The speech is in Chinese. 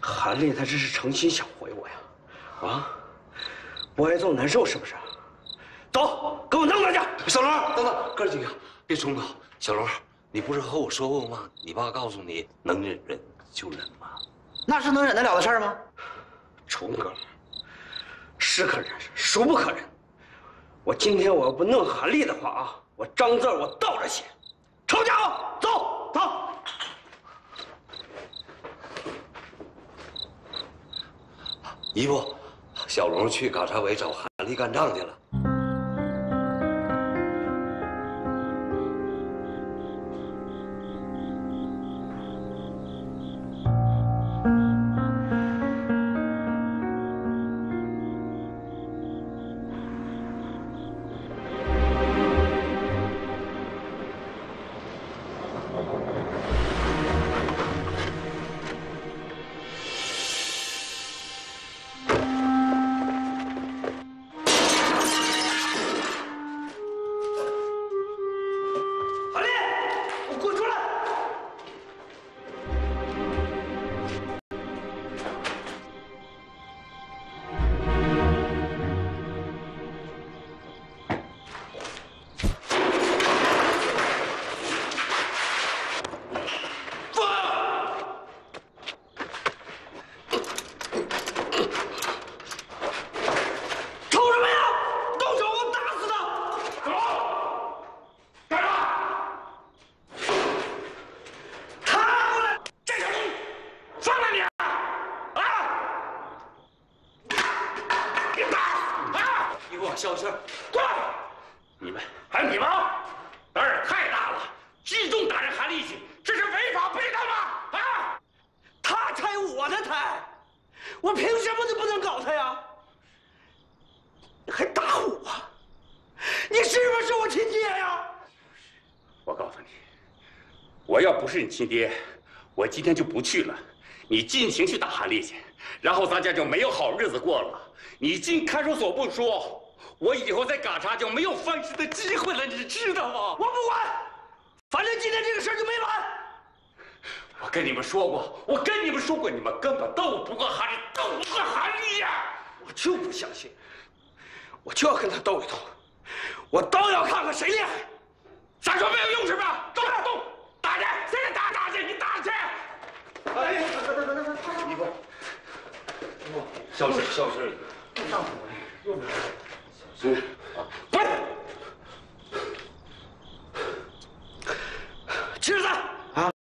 韩丽她这是诚心想回我呀，啊，不挨揍难受是不是？走，给我弄他去！ 小龙，等等，哥几个别冲突。小龙，你不是和我说过吗？你爸告诉你，能忍忍就忍吗？ 那是能忍得了的事儿吗？ 冲哥，是可忍，孰不可忍？我今天我要不弄韩丽的话啊，我张字我倒着写。臭家伙，走走。 姨夫，小龙去嘎查委找韩丽干仗去了。 小心，过来！你们还有你们啊，胆儿太大了，聚众打人韩立去，这是违法被告吗？啊！ 他拆我的台，我凭什么就不能搞他呀？你还打我？你是不是我亲爹呀？ 我告诉你，我要不是你亲爹，我今天就不去了。你尽情去打韩立去，然后咱家就没有好日子过了。你进看守所不说。 我以后在嘎查就没有翻身的机会了，你知道吗？ 我不管，反正今天这个事儿就没完。 我跟你们说过，你们根本斗不过韩立，斗不过韩立呀！ 我就不相信，我就要跟他斗一斗，我倒要看看谁厉害。 咱说没有用是吧？动动，打去，现在打去，你打去！ 哎， 姨夫，消失， 上火了，又不来。 小心啊！